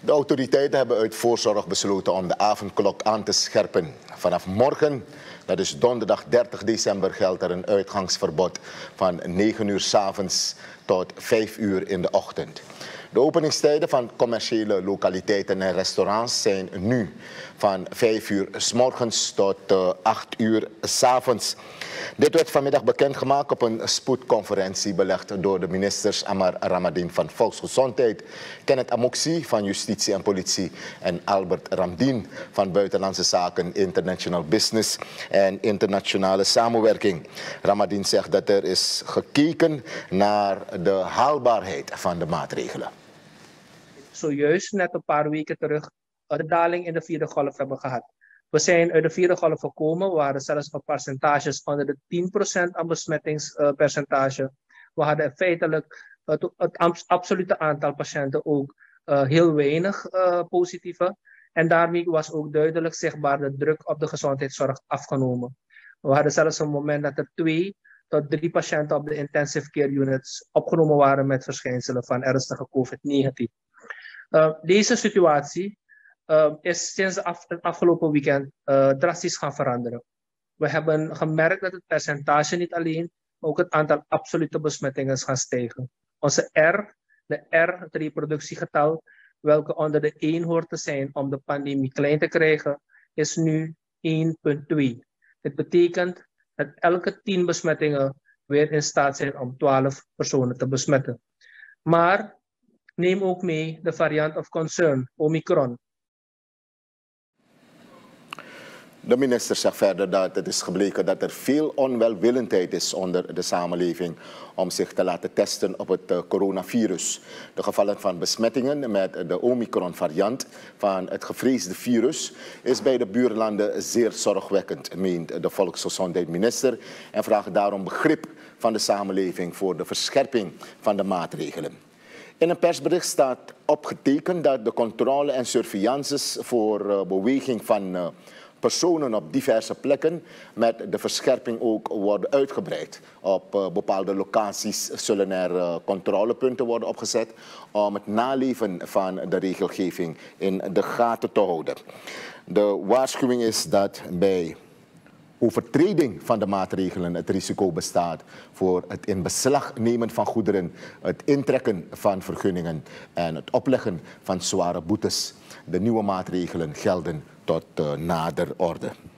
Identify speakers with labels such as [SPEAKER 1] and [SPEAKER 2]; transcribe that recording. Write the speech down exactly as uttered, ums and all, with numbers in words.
[SPEAKER 1] De autoriteiten hebben uit voorzorg besloten om de avondklok aan te scherpen. Vanaf morgen, dat is donderdag dertig december, geldt er een uitgangsverbod van negen uur 's avonds tot vijf uur in de ochtend. De openingstijden van commerciële lokaliteiten en restaurants zijn nu van vijf uur 's morgens tot uh, acht uur 's avonds. Dit werd vanmiddag bekendgemaakt op een spoedconferentie belegd door de ministers Amar Ramadan van Volksgezondheid, Kenneth Amoksi van Justitie en Politie en Albert Ramdien van Buitenlandse Zaken, International Business en Internationale Samenwerking. Ramadan zegt dat er is gekeken naar de haalbaarheid van de maatregelen.
[SPEAKER 2] Zojuist net een paar weken terug een daling in de vierde golf hebben gehad. We zijn uit de vierde golf gekomen, we waren zelfs op percentages onder de tien procent aan besmettingspercentage. We hadden feitelijk het, het absolute aantal patiënten ook uh, heel weinig uh, positieve. En daarmee was ook duidelijk zichtbaar de druk op de gezondheidszorg afgenomen. We hadden zelfs een moment dat er twee tot drie patiënten op de intensive care units opgenomen waren met verschijnselen van ernstige COVID negentien. Uh, deze situatie uh, is sinds af, het afgelopen weekend uh, drastisch gaan veranderen. We hebben gemerkt dat het percentage niet alleen, maar ook het aantal absolute besmettingen is gaan stijgen. Onze R, de R, het reproductiegetal, welke onder de één hoort te zijn om de pandemie klein te krijgen, is nu één komma twee. Dit betekent dat elke tien besmettingen weer in staat zijn om twaalf personen te besmetten. Maar neem ook mee de variant of concern, Omicron.
[SPEAKER 1] De minister zegt verder dat het is gebleken dat er veel onwelwillendheid is onder de samenleving om zich te laten testen op het coronavirus. De gevallen van besmettingen met de Omicron-variant van het gevreesde virus is bij de buurlanden zeer zorgwekkend, meent de volksgezondheidsminister, en vraagt daarom begrip van de samenleving voor de verscherping van de maatregelen. In een persbericht staat opgetekend dat de controle en surveillances voor uh, beweging van uh, personen op diverse plekken met de verscherping ook worden uitgebreid. Op uh, bepaalde locaties zullen er uh, controlepunten worden opgezet om het naleven van de regelgeving in de gaten te houden. De waarschuwing is dat bij overtreding van de maatregelen het risico bestaat voor het in beslag nemen van goederen, het intrekken van vergunningen en het opleggen van zware boetes. De nieuwe maatregelen gelden tot uh, nader orde.